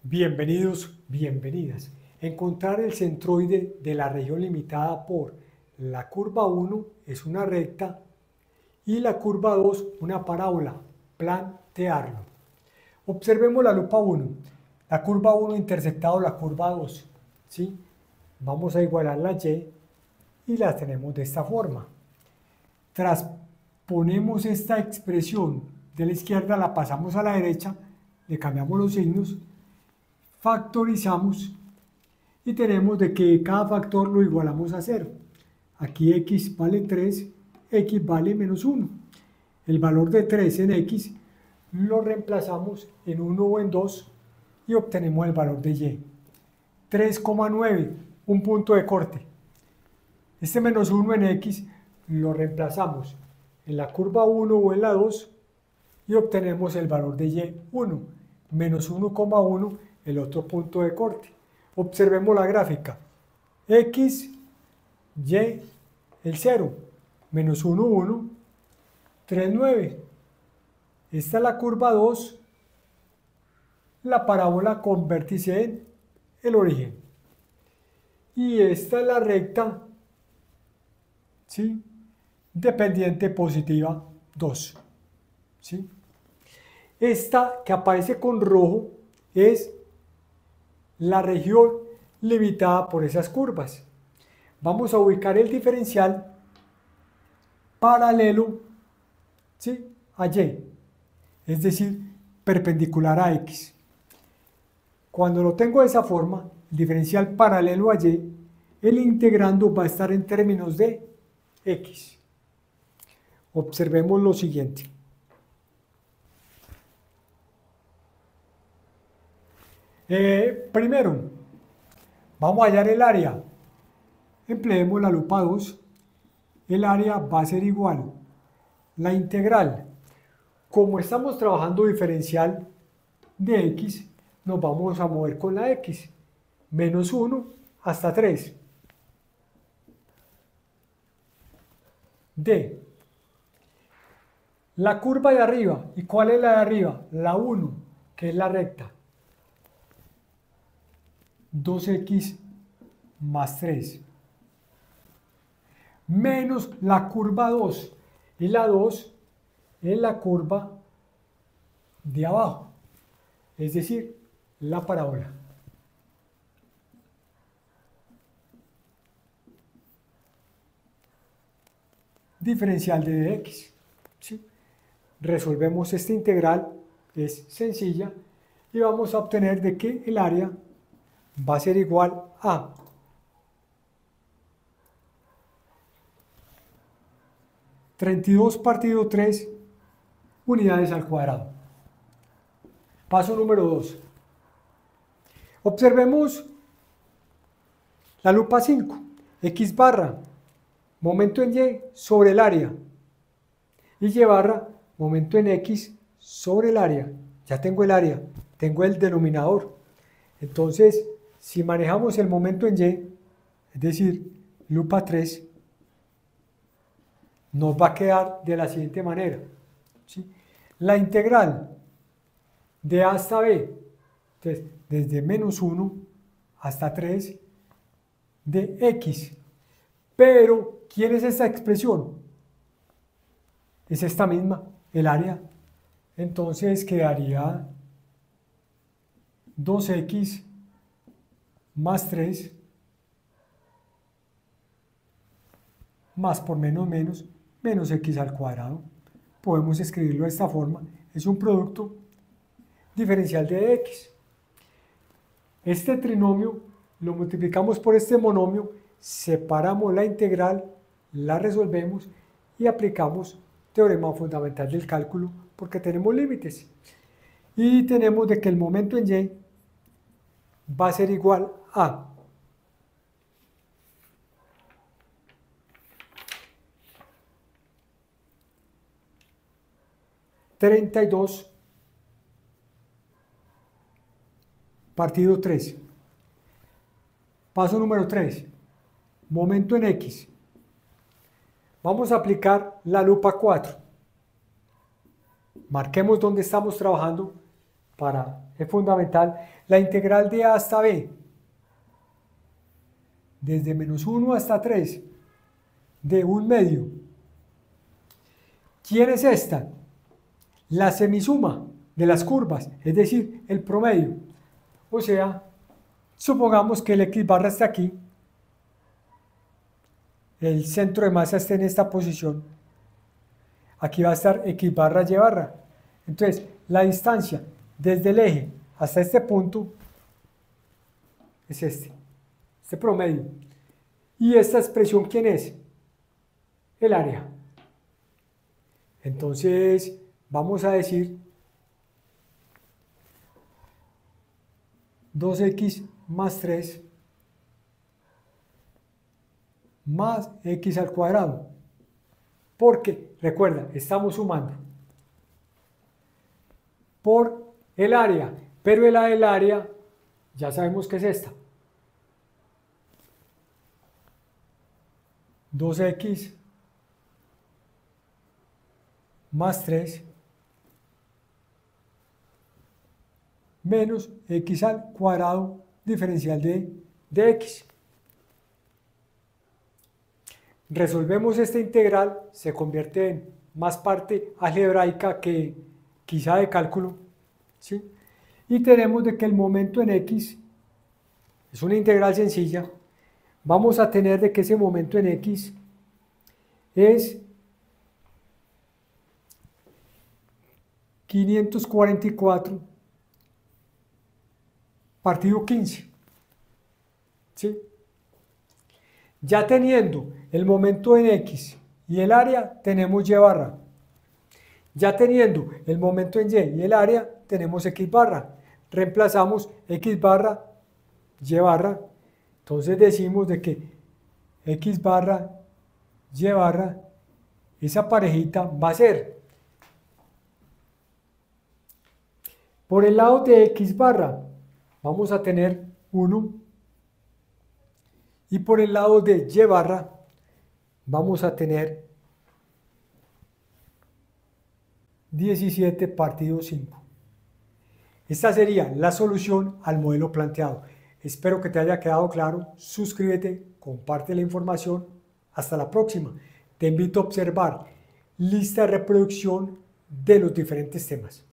Bienvenidos, bienvenidas. Encontrar el centroide de la región limitada por la curva 1 es una recta y la curva 2 una parábola. Plantearlo. Observemos la lupa 1. La curva 1 intersectado la curva 2. ¿Sí? Vamos a igualar la y la tenemos de esta forma. Transponemos esta expresión de la izquierda, la pasamos a la derecha, le cambiamos los signos, factorizamos y tenemos de que cada factor lo igualamos a 0. Aquí x vale 3, x vale menos 1. El valor de 3 en x lo reemplazamos en 1 o en 2 y obtenemos el valor de y. 3,9, un punto de corte. Este menos 1 en x lo reemplazamos en la curva 1 o en la 2 y obtenemos el valor de y 1, menos 1,1 el otro punto de corte. Observemos la gráfica. X, Y, el 0, menos 1, 1, 3, 9. Esta es la curva 2, la parábola con vértice en el origen. Y esta es la recta, ¿sí?, dependiente positiva 2. ¿Sí? Esta que aparece con rojo es la región limitada por esas curvas. Vamos a ubicar el diferencial paralelo, ¿sí?, a y, es decir, perpendicular a x. Cuando lo tengo de esa forma, el diferencial paralelo a y, el integrando va a estar en términos de x. Observemos lo siguiente. Primero, vamos a hallar el área. Empleemos la lupa 2. El área va a ser igual. La integral. Como estamos trabajando diferencial de x, nos vamos a mover con la x. Menos 1 hasta 3. D. La curva de arriba. ¿Y cuál es la de arriba? La 1, que es la recta. 2x más 3. Menos la curva 2. Y la 2 es la curva de abajo. Es decir, la parábola. Diferencial de dx. ¿Sí? Resolvemos esta integral, es sencilla, y vamos a obtener de que el área va a ser igual a 32 partido 3 unidades al cuadrado. Paso número 2. Observemos la lupa 5. X barra, momento en y sobre el área. Y y barra, momento en x sobre el área. Ya tengo el área, tengo el denominador. Entonces, si manejamos el momento en y, es decir, lupa 3, nos va a quedar de la siguiente manera. ¿Sí? La integral de a hasta b, entonces, desde menos 1 hasta 3 de x. Pero, ¿quién es esta expresión? Es esta misma, el área. Entonces quedaría 2x más 3 más por menos menos x al cuadrado. Podemos escribirlo de esta forma. Es un producto diferencial de x. Este trinomio lo multiplicamos por este monomio, separamos la integral, la resolvemos y aplicamos teorema fundamental del cálculo porque tenemos límites. Y tenemos de que el momento en y va a ser igual a 32 partido 3. Paso número 3. Momento en x. Vamos a aplicar la lupa 4. Marquemos dónde estamos trabajando. es fundamental, la integral de a hasta b, desde menos 1 hasta 3, de 1/2. ¿Quién es esta? La semisuma de las curvas, es decir, el promedio. O sea, supongamos que el x barra está aquí, el centro de masa está en esta posición, aquí va a estar x barra y barra. Entonces, la distancia desde el eje hasta este punto es este promedio. ¿Y esta expresión quién es? El área. Entonces, vamos a decir 2x más 3 más x al cuadrado. Porque, recuerda, estamos sumando por el área, pero el área ya sabemos que es esta. 2x más 3 menos x al cuadrado diferencial de x. Resolvemos esta integral, se convierte en más parte algebraica que quizá de cálculo, ¿sí? Y tenemos de que el momento en x es una integral sencilla. Vamos a tener de que ese momento en x es 544 partido 15, ¿sí? Ya teniendo el momento en x y el área, tenemos y barra. Ya teniendo el momento en y el área, tenemos x barra. Reemplazamos x barra, y barra. Entonces decimos de que x barra, y barra, esa parejita va a ser, por el lado de x barra, vamos a tener 1. Y por el lado de y barra vamos a tener 17 partido 5. Esta sería la solución al modelo planteado. Espero que te haya quedado claro. Suscríbete, comparte la información. Hasta la próxima. Te invito a observar lista de reproducción de los diferentes temas.